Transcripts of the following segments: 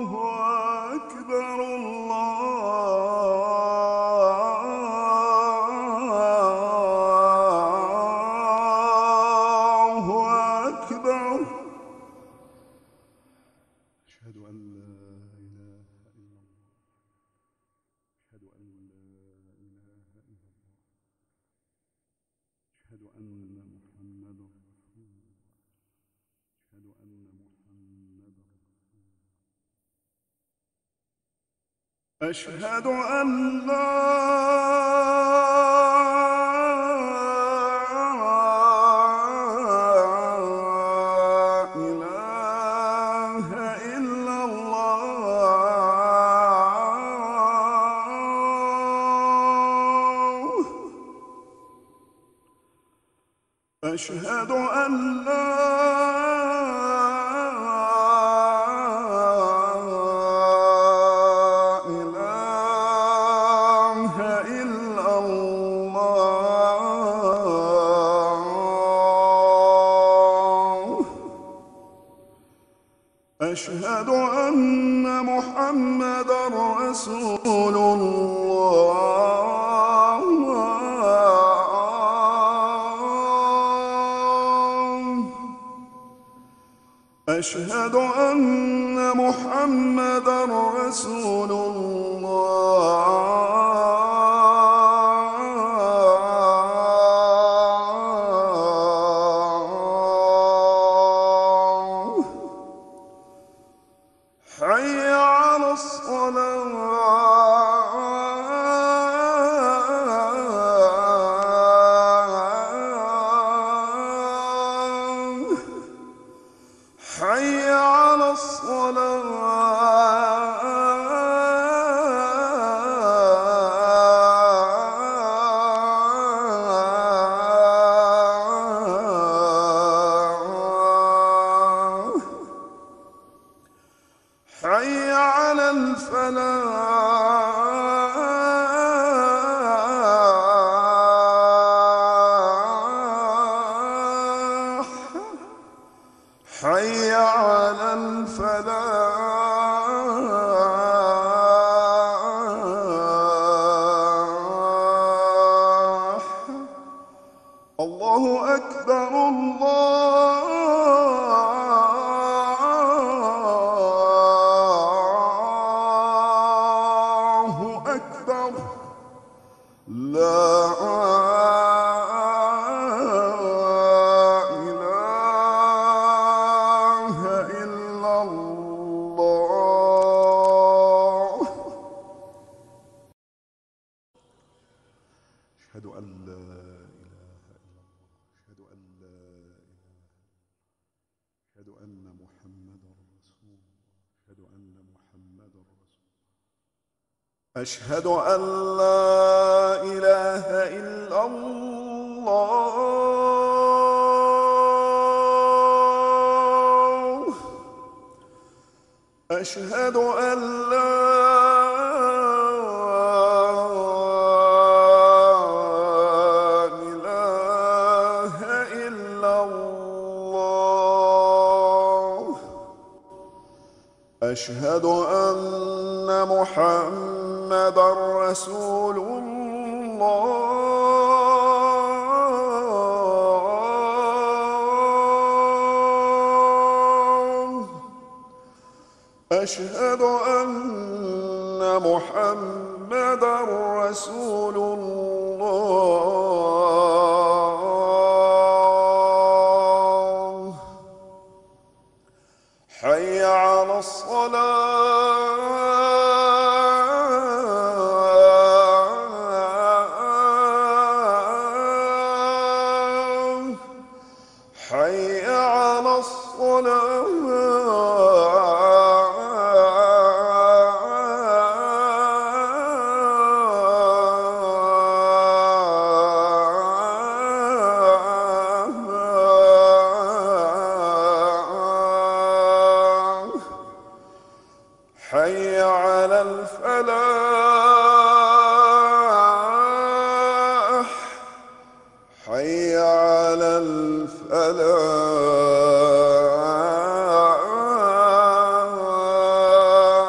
أكبر الله أكبر. أشهد أن لا إله إلا الله. أشهد أن لا إله إلا الله. أشهد أن محمدا رسول الله. أشهد أن محمدا رسول الله. أشهد أن لا إله إلا الله. أشهد أن لا إله إلا الله. أشهد أن محمدا رسول الله. أشهد أن محمدا رسول الله. حي على الصلاة. حي على الصلاة. حي على الفلاح. حي على الفلاح. الله أكبر الله أكبر. لا إله إلا الله. أشهد أن لا إله إلا الله. أشهد أن لا إله. أشهد أن محمدا رسول الله. أشهد أن محمدا رسول الله. أشهد أن لا إله إلا الله. أشهد أن لا إله إلا الله. أشهد أن محمدا رسول الله. أشهد أن محمدا رسول الله. حي على الصلاة. حي على الصلاة. حي على الفلاح. حي على الفلاح.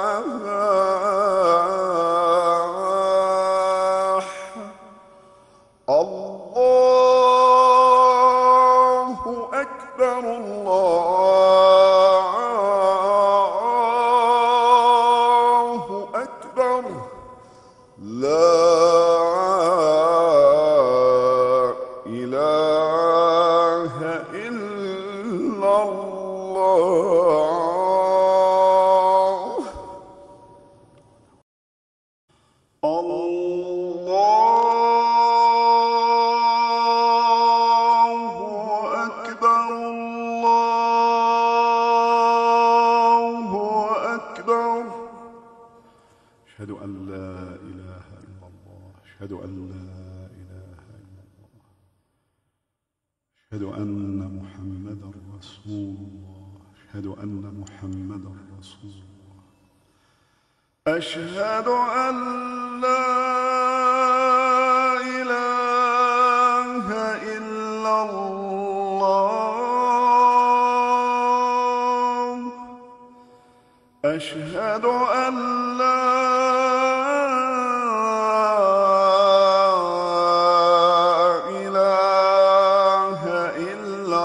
أشهد أن لا إله إلا الله، أشهد أن لا إله إلا الله، أشهد أن محمدا رسول الله، أشهد أن محمدا رسول الله، أشهد أن لا إله إلا الله، أشهد أن لا إله إلا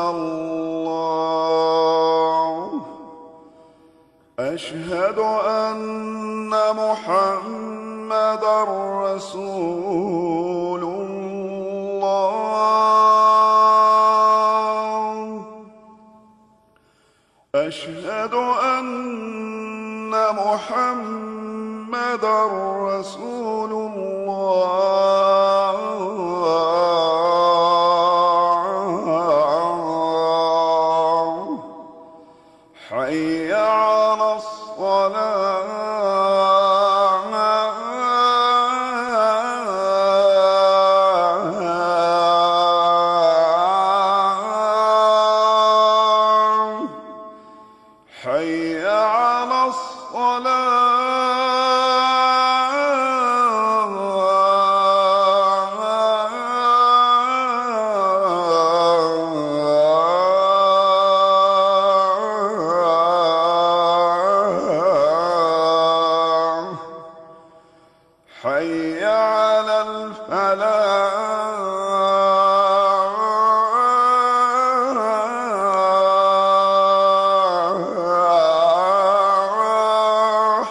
الله، أشهد أن محمدًا رسول الله، أشهد أن محمدًا رسول الله، حي على الصلاة، حي على الصلاة، حي على الفلاح،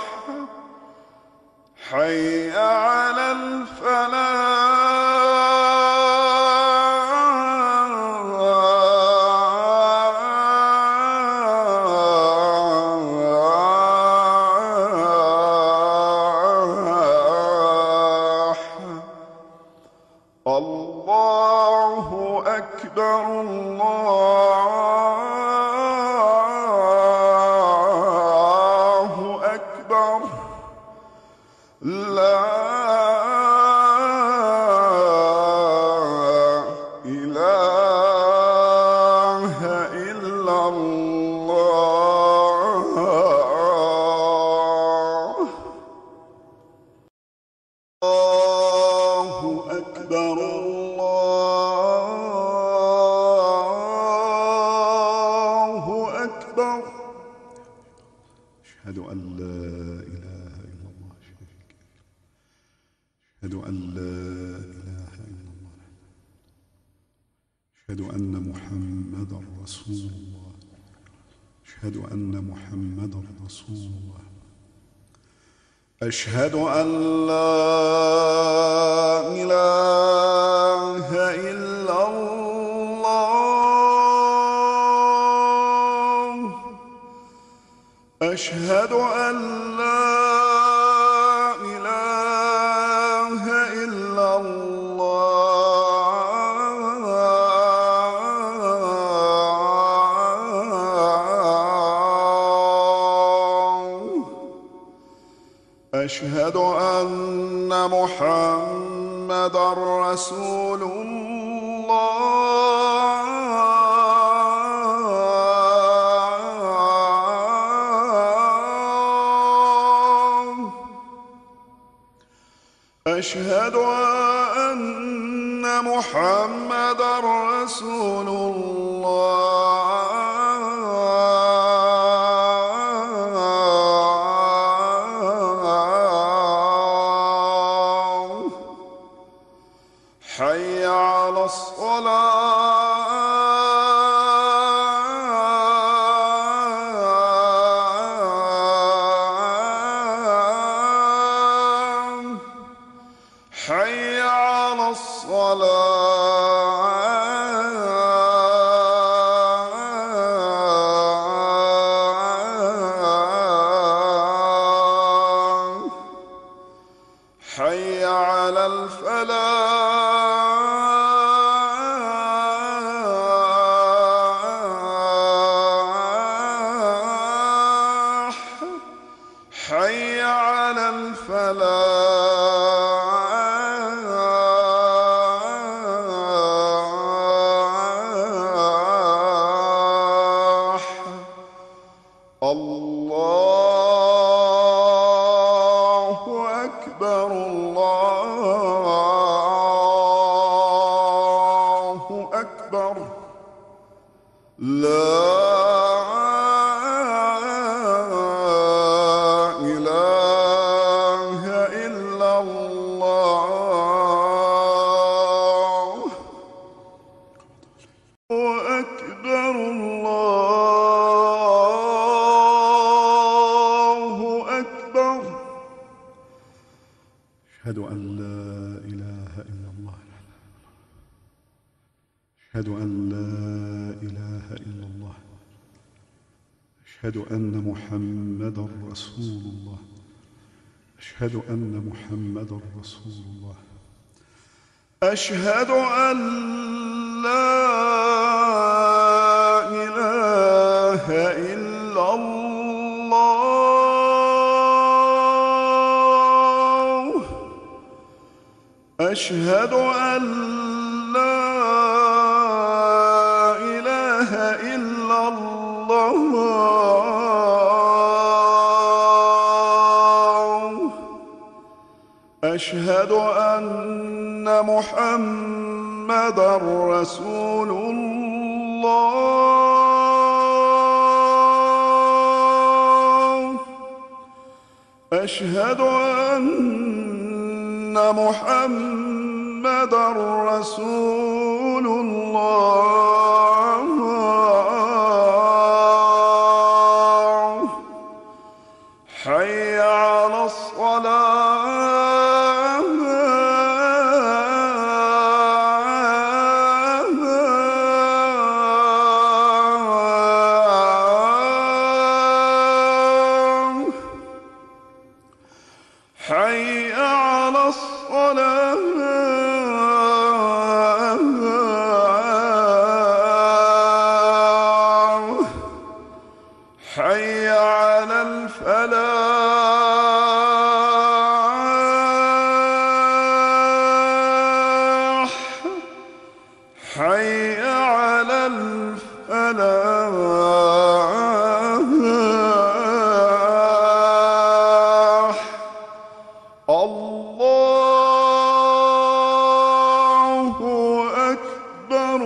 حي على الفلاح. الله أكبر، الله أكبر، لا إله إلا الله. الله أكبر، الله أكبر. أشهد أن لا إله إلا الله، أشهد أن لا إله إلا الله، أشهد أن محمدا رسول الله، أشهد أن محمدا رسول الله، أشهد أن لا إله إلا الله، أشهد أن لا إله إلا الله، أشهد أن محمدًا رسول الله، أشهد أن محمدًا رسول الله، حي على الصلاة، حي على الصلاة، حي على الفلاح، حي على الفلاح. الله أكبر الله أكبر. لا إله إلا الله. أكبر الله أكبر. أشهد أن لا إله إلا الله. أشهد أن لا إله إلا الله. أشهد أن محمدًا رسول الله. أشهد أن محمدًا رسول الله. أشهد أن لا إله إلا الله. أشهد أن لا إله إلا الله. أشهد أن محمدًا رسول الله. أشهد أن محمدًا رسول الله. حي على الصلاة. حي على الصلاة. حي على الفلاح. حي على الفلاح. الله أكبر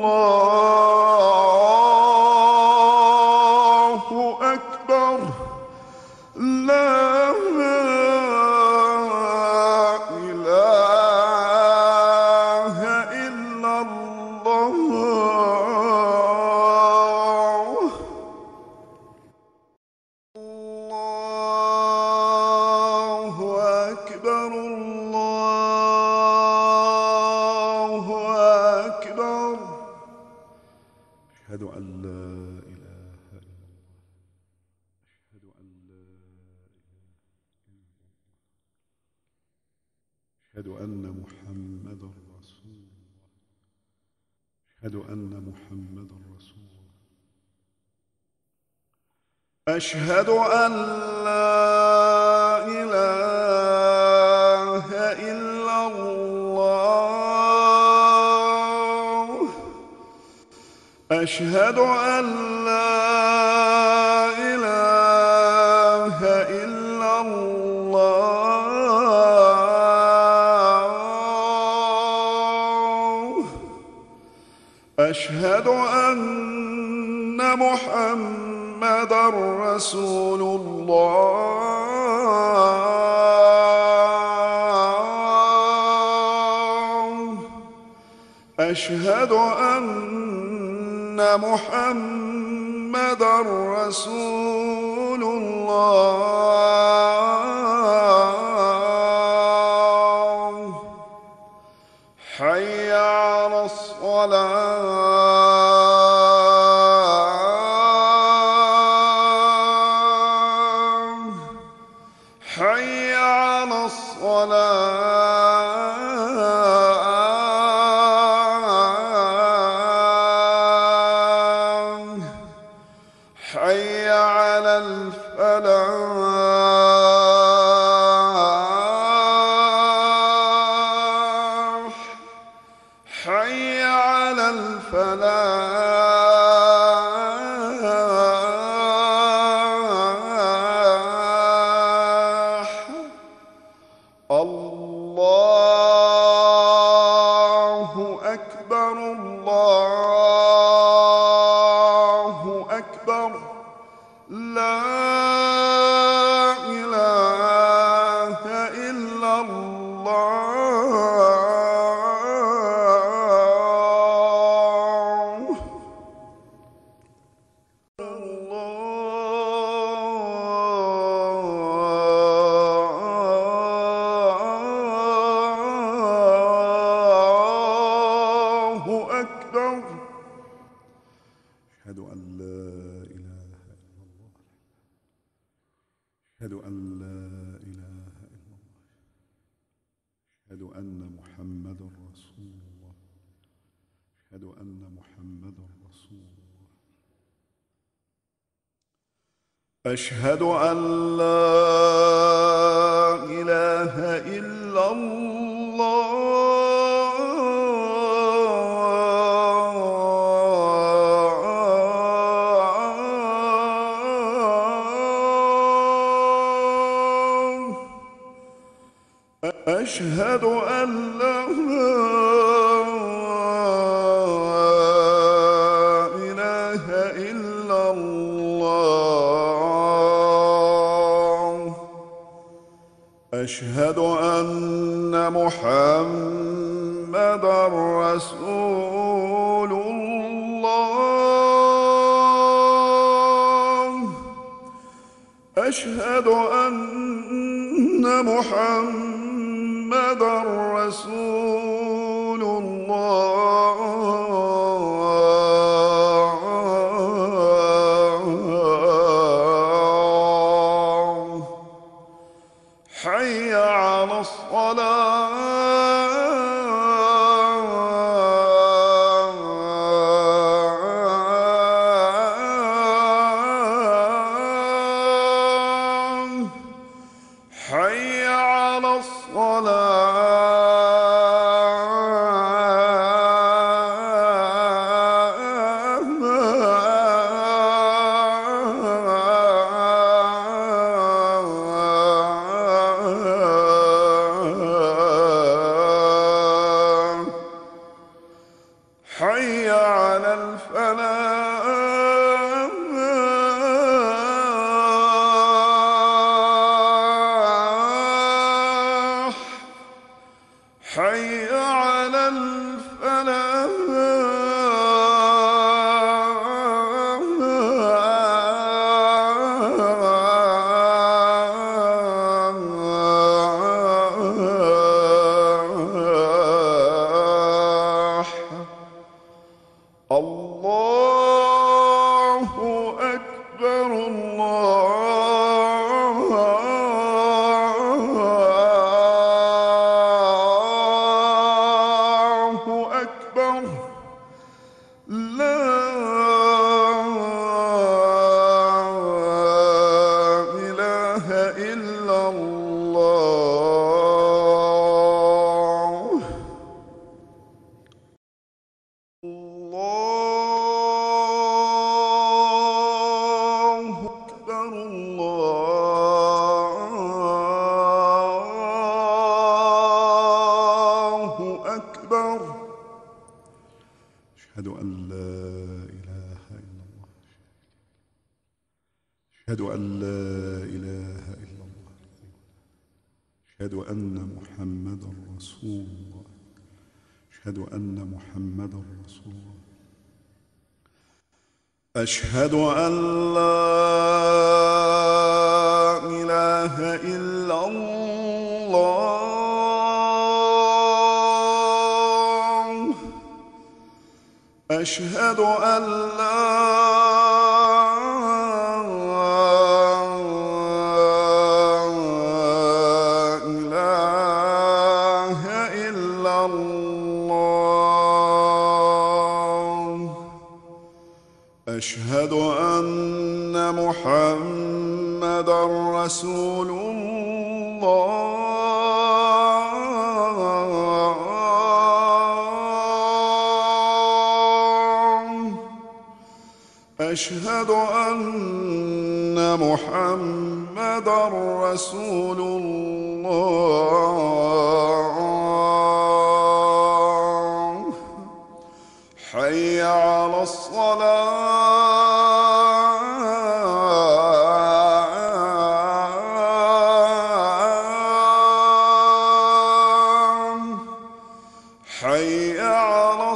الله أكبر. لا إله إلا الله. الله أكبر الله أكبر. أشهد أن لا إله إلا الله. أشهد أن لا أشهد أن محمدًا رسول الله. أشهد أن محمدًا رسول الله. أشهد أن لا إله إلا الله. أشهد أن لا إله إلا الله. أشهد أن محمدًا رسول الله. أشهد أن محمدًا رسول الله. حي على الصلاة. حي على الصلاة. حي على الفلاح. أشهد أن لا إله إلا الله. أشهد أن محمد رسول الله. أشهد أن محمد رسول الله. أشهد أن لا إله إلا الله. أشهد أن لا إله إلا الله. أشهد أن محمدًا رسول الله. أشهد أن محمدًا رسول الله. حي على الصلاة. حي على الصلاة. حي على الفلاح. حي على الفلاح. الله أكبر. الله أكبر. لا إله إلا الله. الله أكبر. الله أكبر. أشهد أن لا إله إلا الله. أشهد أن لا إله إلا الله. أشهد أن محمدًا رسول الله. أشهد أن محمدًا رسول الله. أشهد أن لا إله إلا الله. أشهد أن لا إله إلا الله. أشهد أن محمدًا رسول الله. أشهد أن محمدًا رسول الله. حي على الصلاة. حي على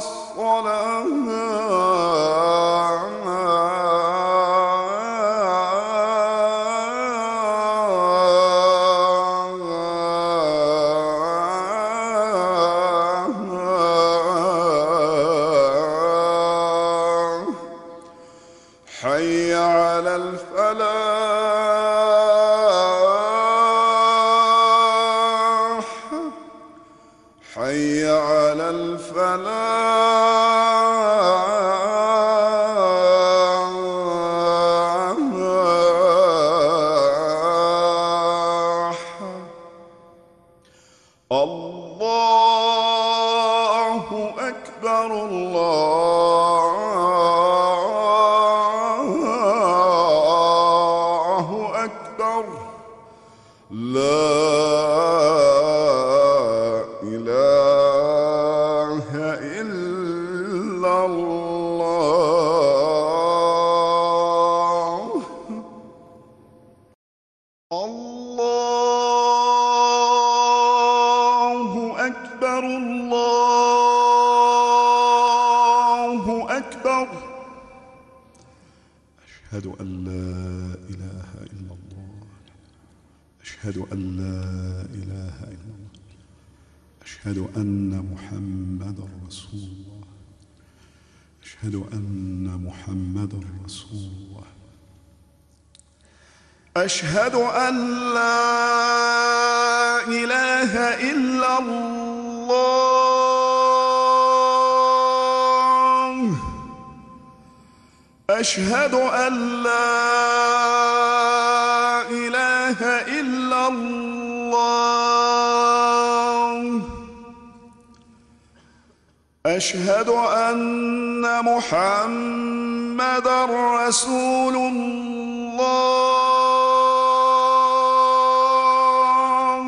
الصلاة. الله أكبر الله أكبر لا إله إلا الله الله أكبر الله أكبر أشهد أن لا إله إلا الله أشهد أن لا إله إلا الله أشهد أن محمدا رسول الله أشهد أن محمدا رسول الله أشهد أن لا إله إلا الله أشهد أن لا إله إلا الله أشهد أن محمدا رسول الله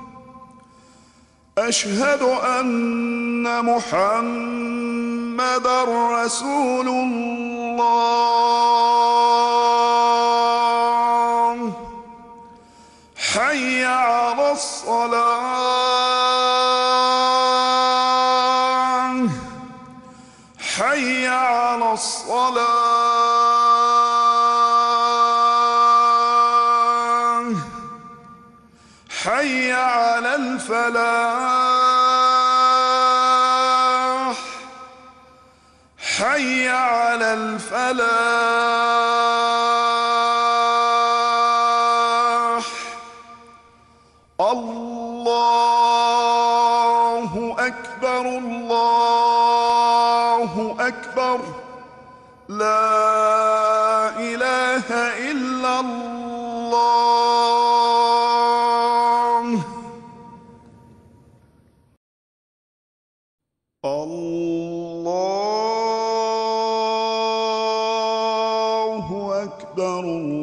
أشهد أن محمدا رسول الله حي على الصلاة حي على الصلاة حي على الفلاح حي على الفلاح الله أكبر الله أكبر لا إله إلا الله الله أكبر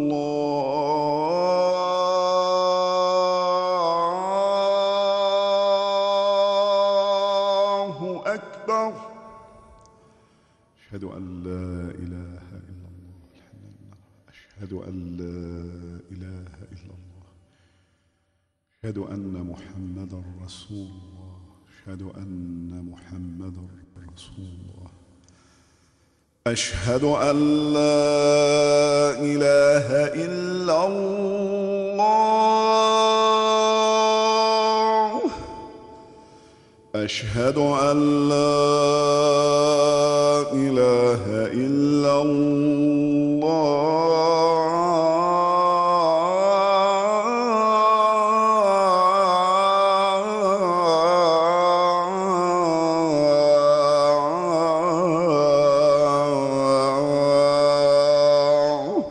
الله أكبر أشهد أن لا إله إلا الله أشهد أن لا إله إلا الله أشهد أن محمدا رسول الله أشهد أن محمدا رسول الله أشهد أن لا إله إلا الله أشهد أن لا إله إلا الله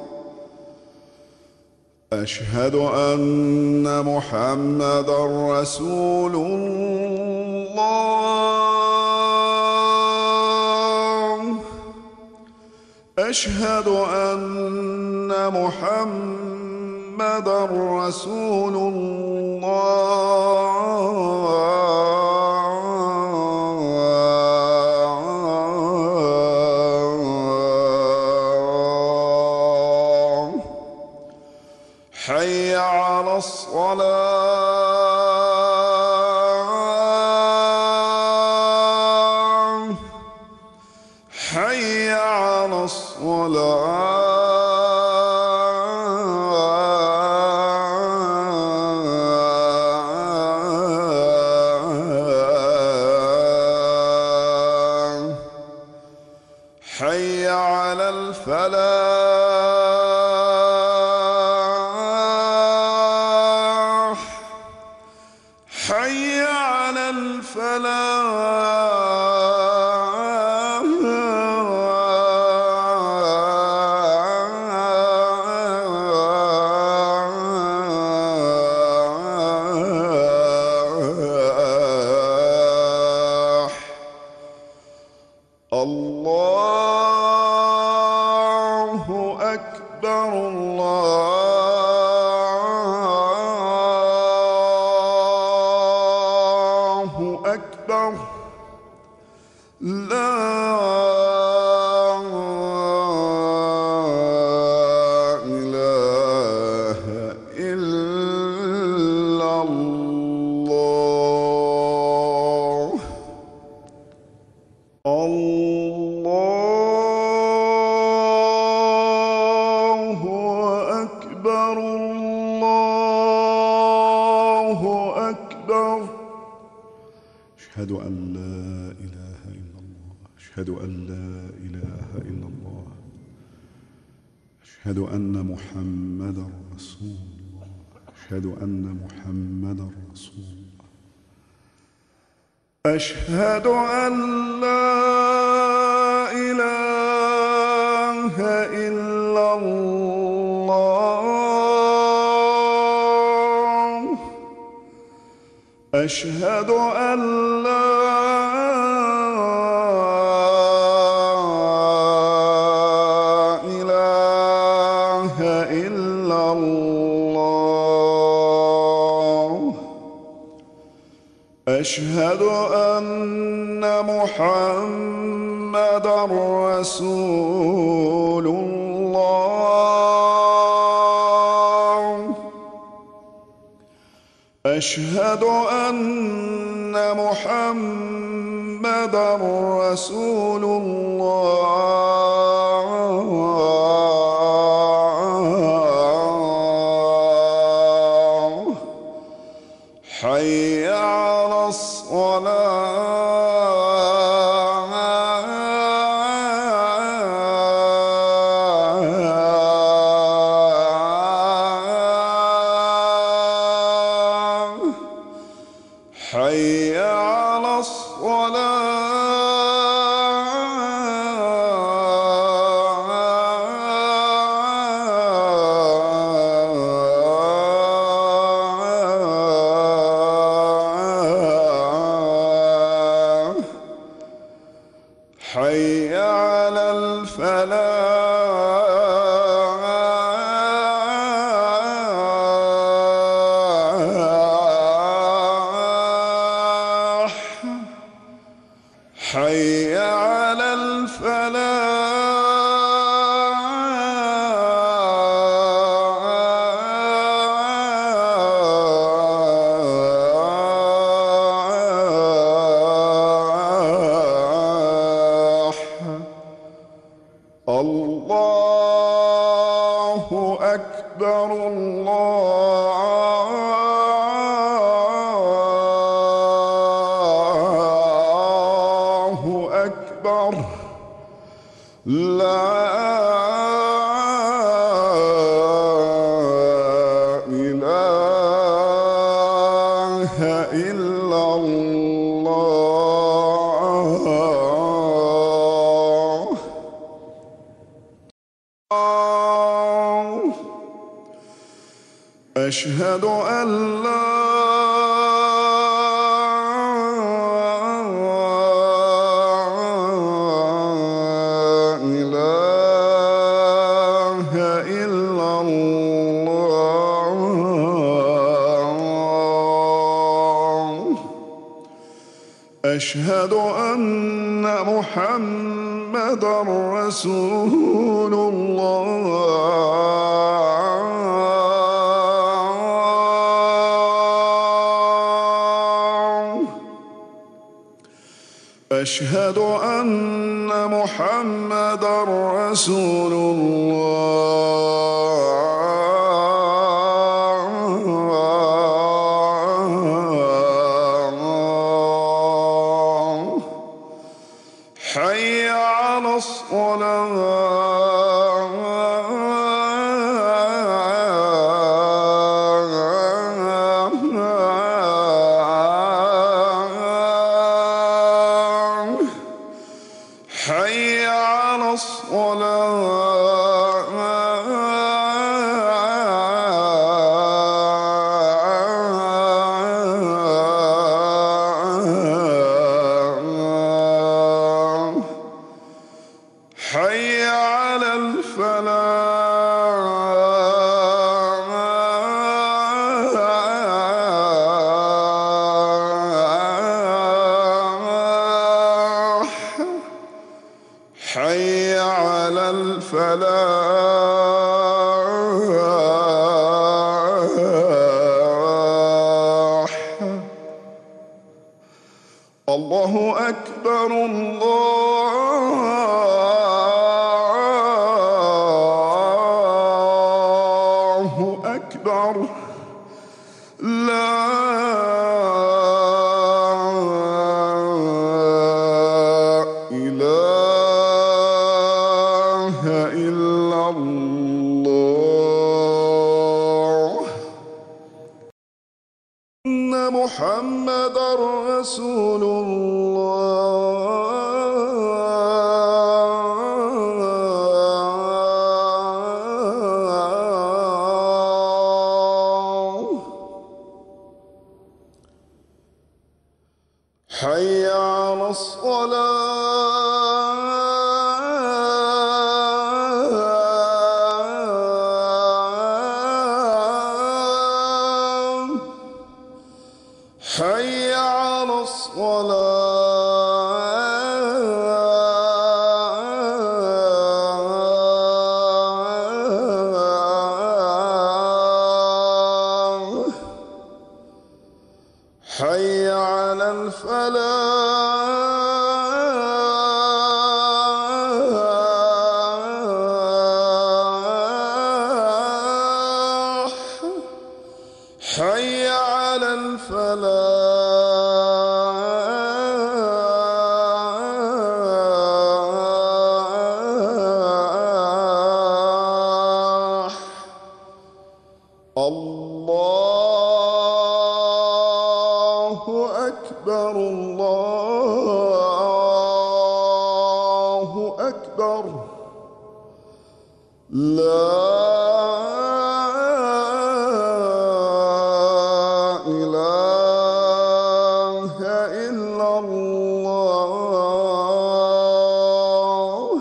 أشهد أن محمدا رسول الله أشهد أن محمدا رسول الله حي على الصلاة حي على الصلاة حي على الفلاح حي على الفلاح أكبر. لا إله إلا الله. الله أكبر. الله أكبر. أشهد أن لا إله إلا الله. أشهد أن لا إله إلا الله. أشهد أن محمدا رسول الله. أشهد أن محمدا رسول الله. أشهد أن لا إله إلا الله. أشهد أن لا إله إلا الله. أشهد أن محمدا رسول الله. أشهد أن محمدا رسول الله. حي على الصلاة. حي على الصلاة. حي على الفلاح. حي على الفلاح. الله أكبر. الله أكبر. لا إله إلا الله. أشهد أن لا إله إلا الله. أشهد أن محمدا رسول الله. أشهد أن محمدا رسول الله. حي على الصلاة. حي على الصلاة. أكبر الله أكبر لا إله إلا الله أن محمدًا رسول الله حي على الصلاة حي على الصلاة حي على الفلاح حي على الفلاح الله أكبر الله أكبر لا إله إلا الله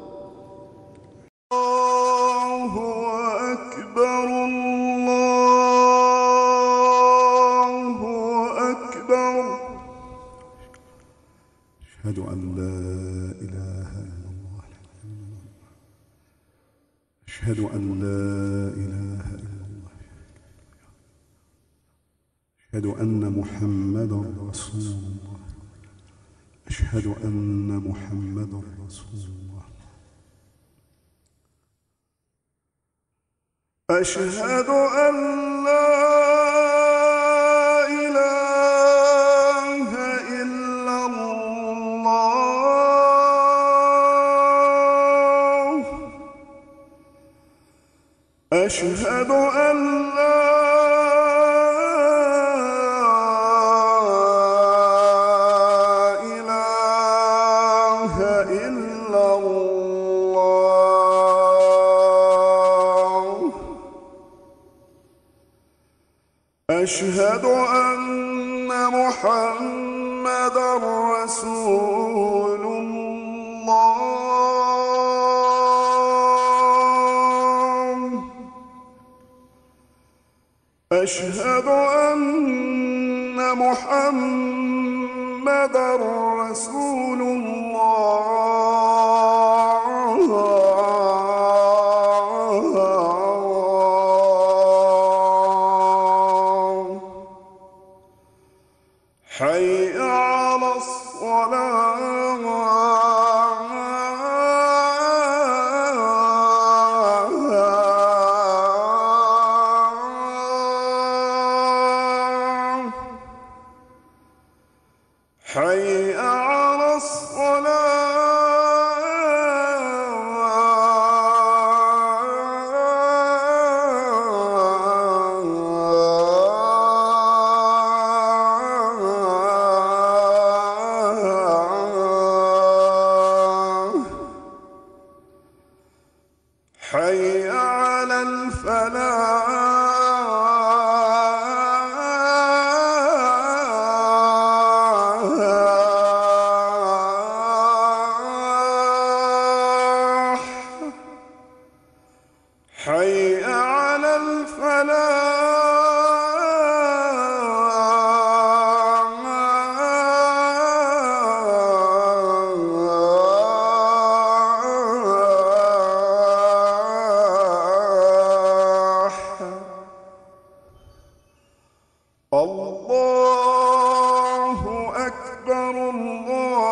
الله أكبر الله أكبر أشهد أن لا إله إلا الله أشهد أن لا إله إلا الله أشهد أن محمدًا رسول الله أشهد أن محمدًا رسول الله أشهد أن لا إله إلا الله أشهد أن لا إله إلا الله أشهد أن محمدًا رسول الله أشهد أن محمدًا رسول الله حي على الصلاة حي على الصلاة حي على الفلاح حي على الفلاح الله أكبر الله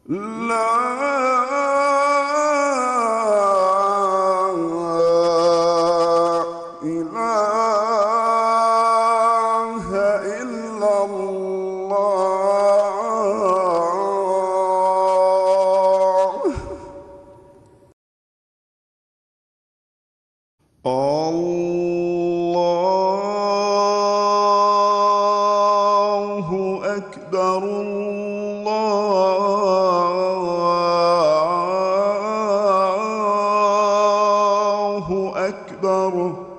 إله إلا الله. الله أكبر. الله أكبر.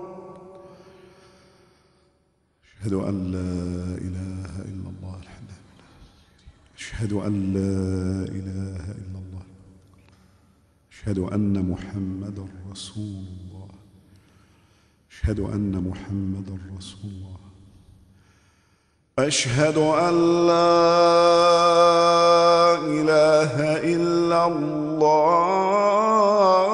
أشهد أن لا إله إلا الله الحمد لله. أشهد أن لا إله إلا الله. أشهد أن محمدا رسول الله. أشهد أن محمدا رسول الله. أشهد أن لا إله إلا الله.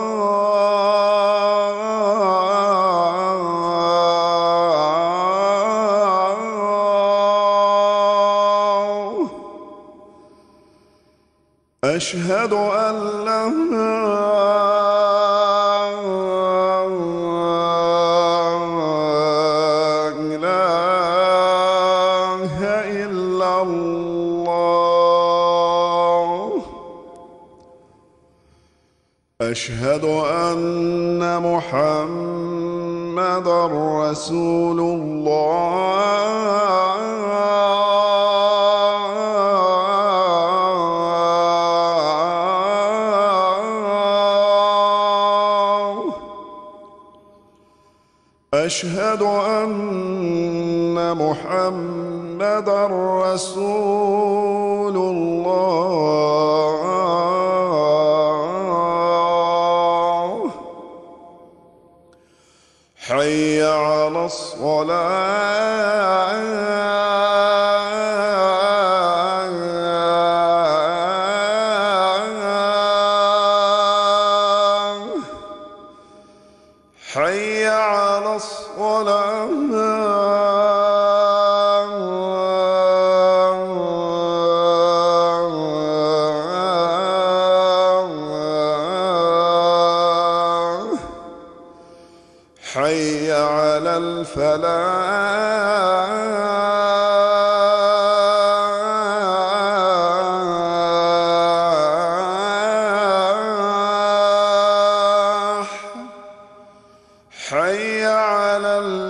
أشهد أن لا إله إلا الله. أشهد أن محمدا رسول الله. أشهد أن محمدا رسول الله. حي على الصلاة. حي على الصلاة. حي على الفلاح. حي على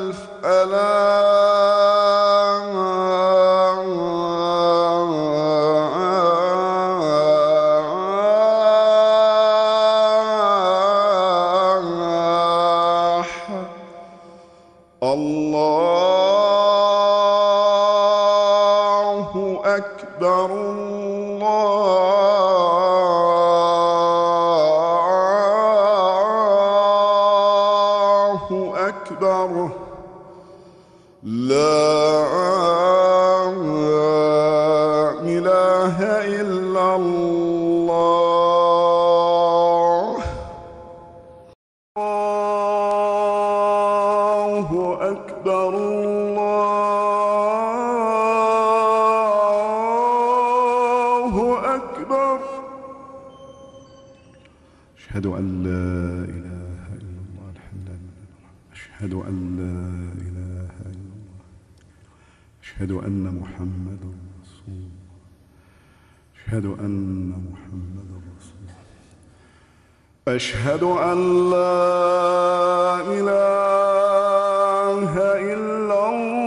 الفلاح. الله أكبر. الله أكبر. لا إله إلا الله. الله أكبر. الله أكبر. أشهد أن لا إله إلا الله الحمد لله. أشهد أن لا إله إلا الله. أشهد أن محمدا رسول الله. أشهد أن محمدا رسول الله. أشهد أن لا إله إلا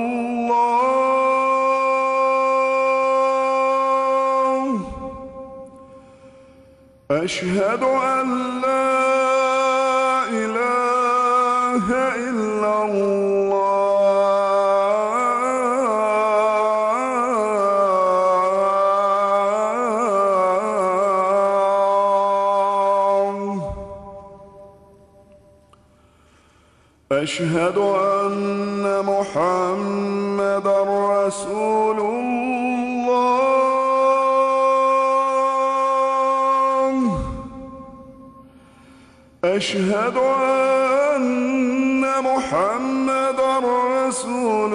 الله. أشهد أن لا إله إلا الله. أشهد أن محمدا رسول الله. أشهد أن محمدا رسول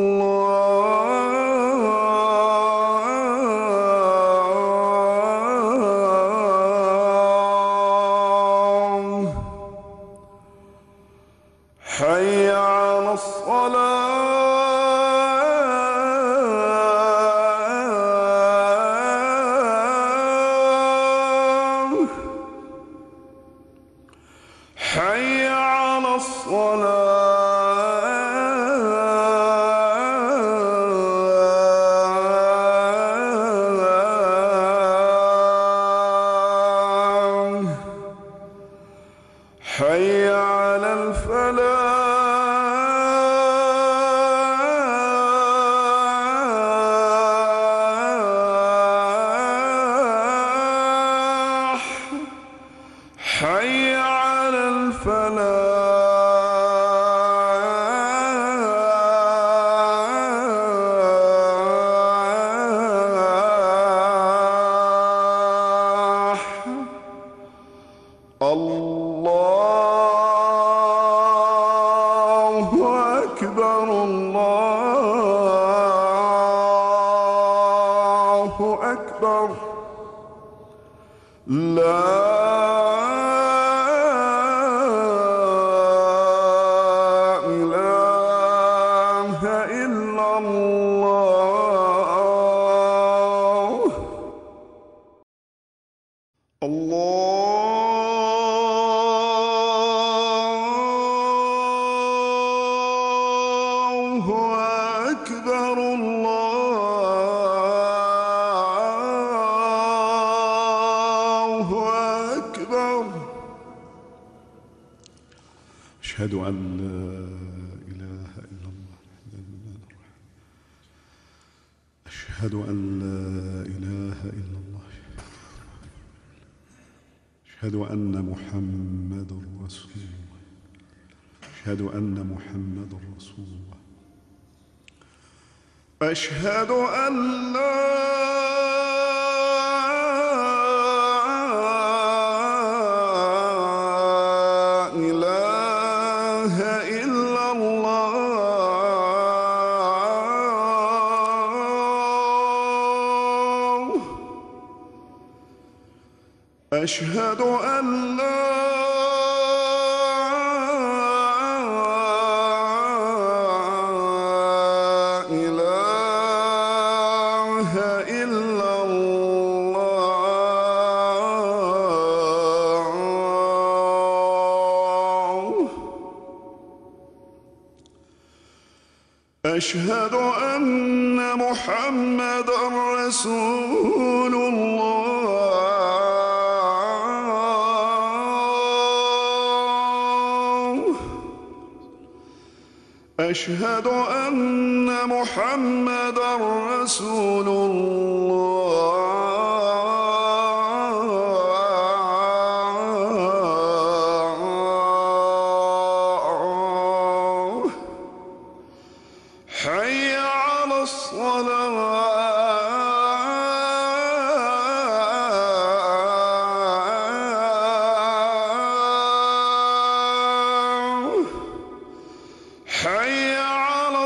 الله. الله أكبر الله أكبر لا إله إلا الله الله أكبر الله أكبر أشهد أن لا إله إلا الله أشهد أن لا إله إلا الله أشهد أن محمدًا رسول الله أشهد أن محمدًا رسول الله أشهد أن لا إله إلا الله أشهد أن لا إله إلا الله أشهد أن محمدًا رسول الله أشهد أن محمدًا رسول الله حي على الصلاة حي على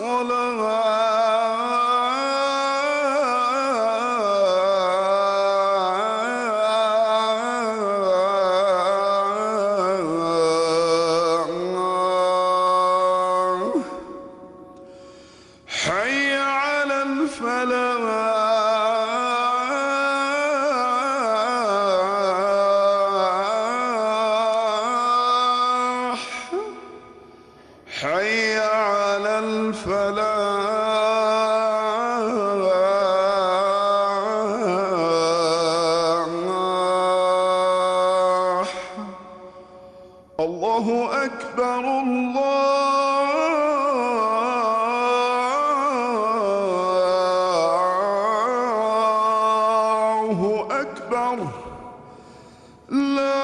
الصلاة حي على الفلاح حي على الفلاح الله أكبر الله أكبر لا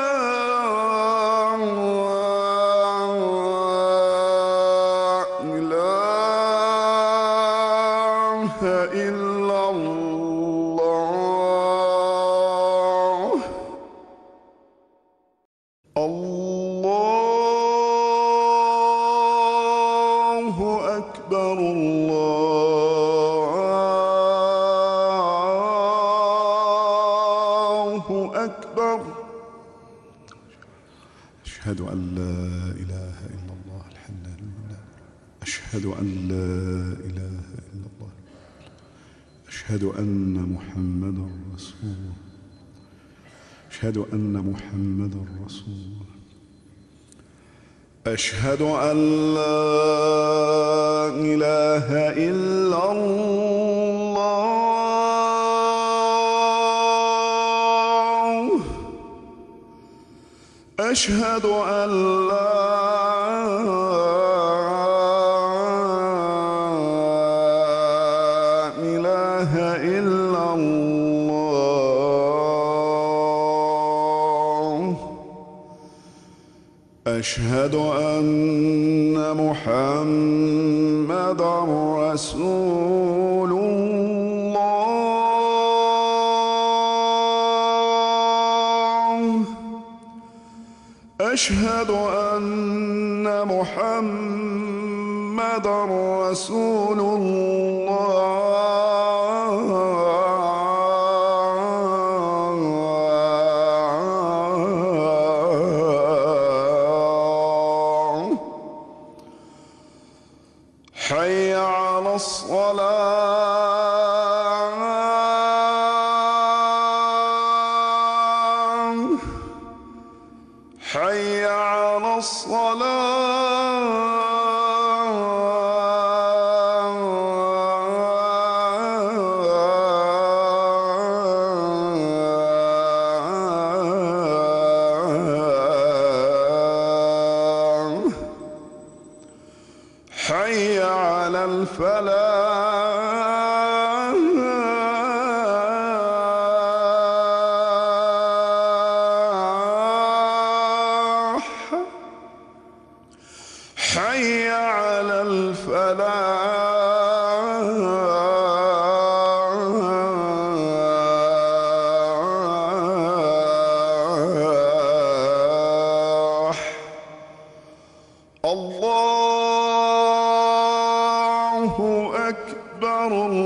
إله إلا الله الله أكبر الله أكبر أشهد أن لا إله إلا الله الحنان المنان أشهد أن لا إله إلا الله أشهد أن محمدًا رسول الله أشهد أن محمدًا رسول الله أشهد أن لا إله إلا الله أشهد أن لا إله إلا الله أشهد أن محمدًا رسول الله أشهد أن محمدًا رسول الله. حي على الصلاة. حي على الصلاة. حي على الفلاح. حي على الفلاح. الله أكبر.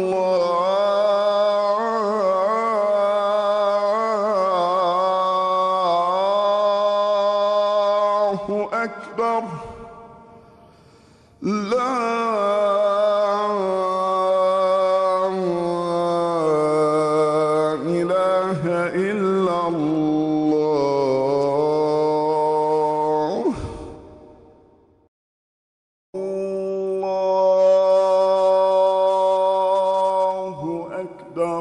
الله أكبر. لا إله إلا الله. الله أكبر.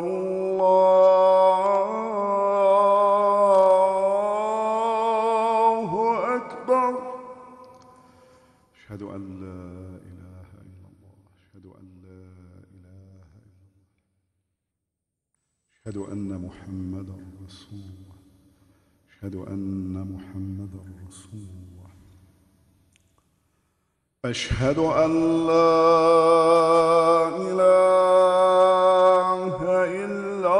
الله أكبر. أشهد أن لا إله إلا الله. أشهد أن لا إله إلا الله. أشهد أن محمدًا رسول الله. أشهد أن محمدًا رسول الله. أشهد أن لا إله إلا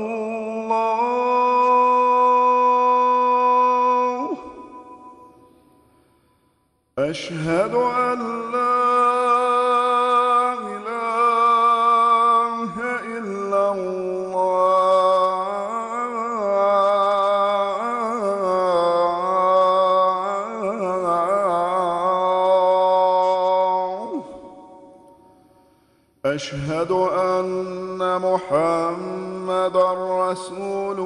الله. أشهد أن لا إله إلا الله. أشهد أن محمدًا رسول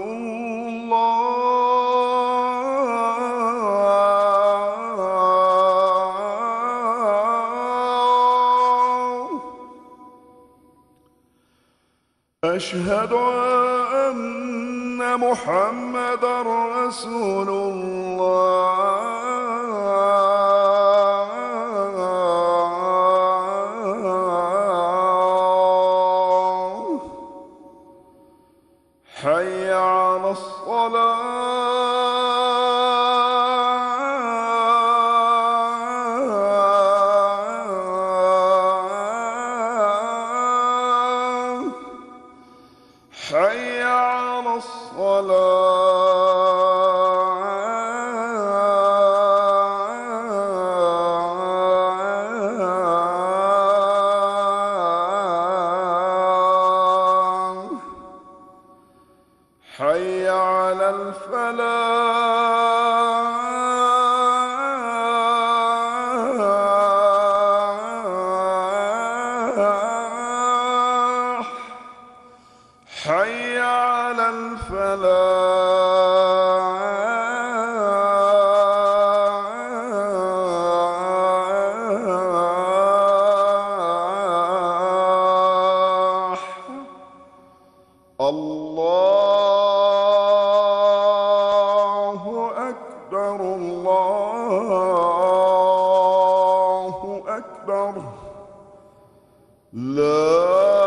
الله. أشهد أن محمدًا رسول الله. حي على الصلاة. حي على الصلاة. حي على الفلاح. حي على الفلاح. الله أكبر. الله أكبر. لا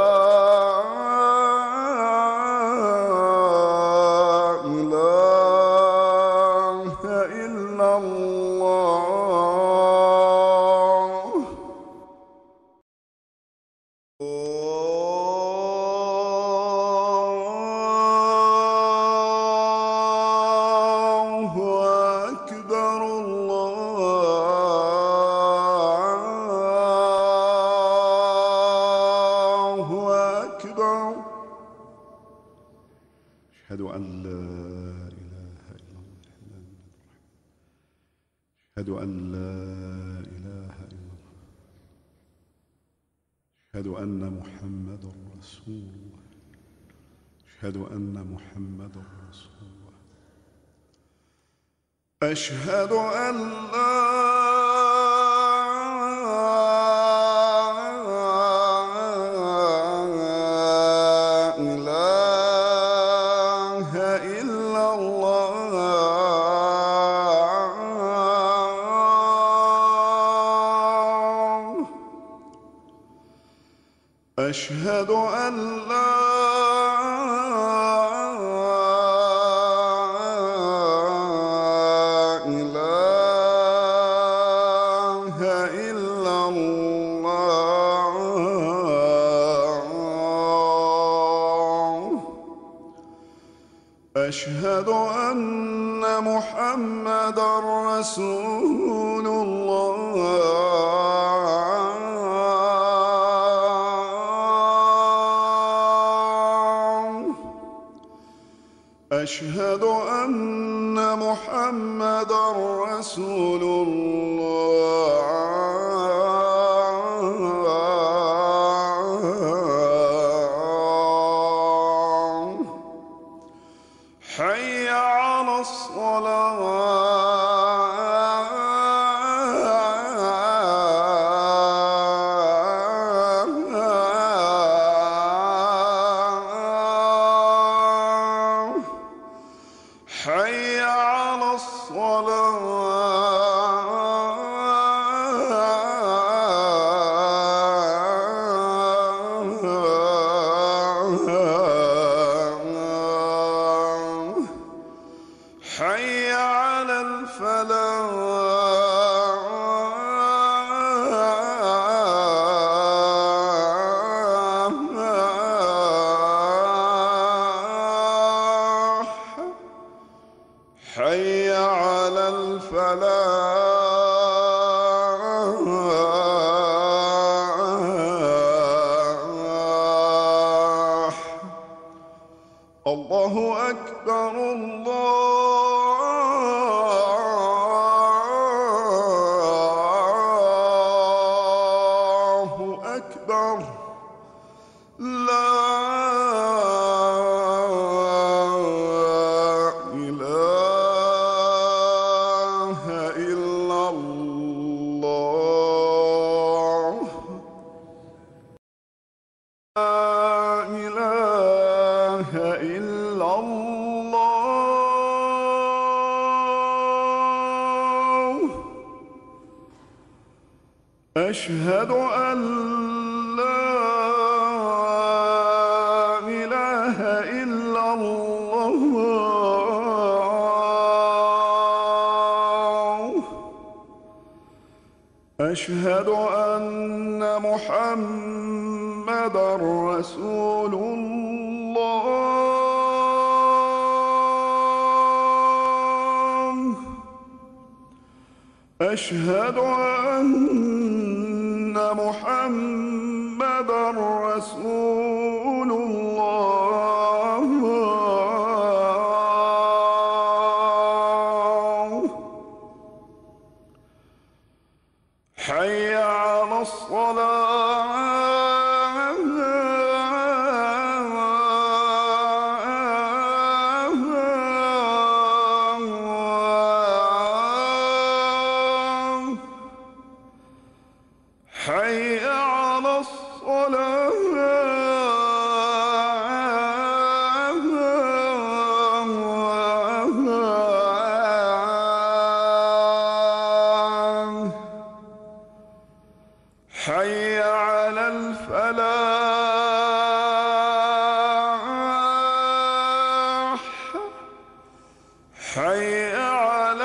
إله إلا الله. أن لا إله إلا الله، أشهد أن لا إله إلا الله، أشهد أن محمدا رسول الله، أشهد أن محمدا رسول الله، أشهد أن لا أشهد أن لا إله إلا الله، أشهد أن محمدا رسول الله، أشهد أن محمدا رسول الله، حي على حي على الصلاة، حي على الفلاح، حي على الفلاح. الله أكبر، الله أكبر، لا إله إلا الله، لا إله إلا الله، أشهد أن لا إله إلا الله، أشهد أن محمدا رسول الله، أشهد أن محمدا رسول الله، حي على الصلاة، حي على الصلاة، حي على الفلاح، حي على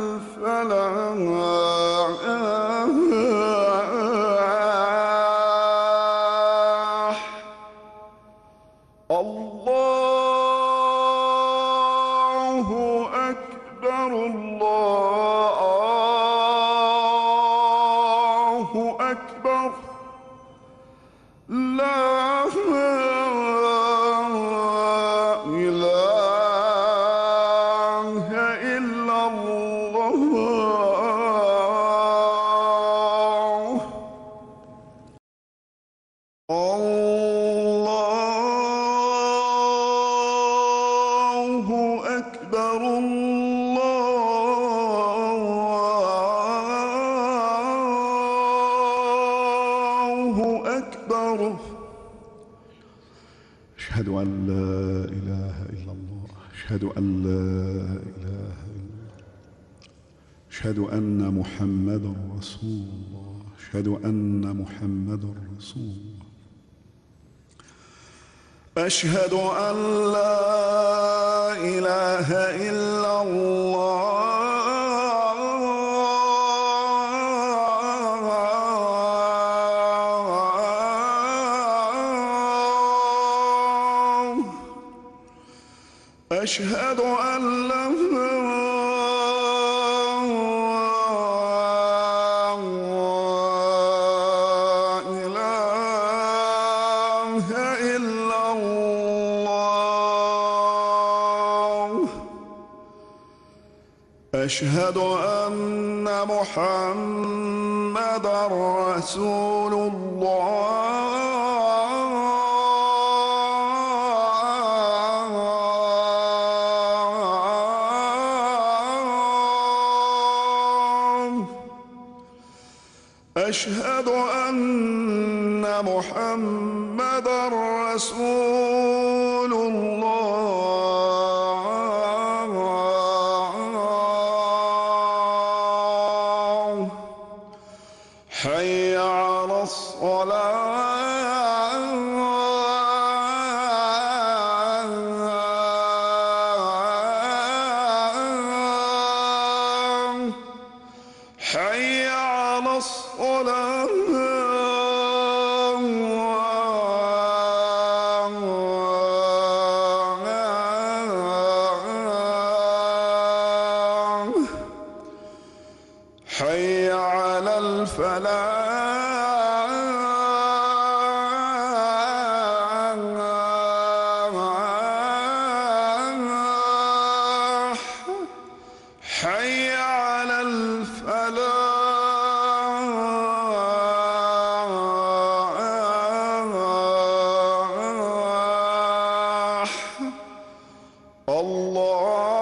الفلاح. الله أكبر، الله أكبر، لا إله أكبر الله أكبر. أشهد أن لا إله إلا الله. أشهد أن لا إله إلا الله. أشهد أن محمدا رسول الله. أشهد أن محمدا رسول الله. أشهد أن لا إله إلا الله. أشهد أن لا إله إلا الله. أشهد أن محمدا رسول الله. أشهد أن محمدا رسول الله. حي على الصلاة. حي على الصلاة. حي على الفلاح. حي على الفلاح. الله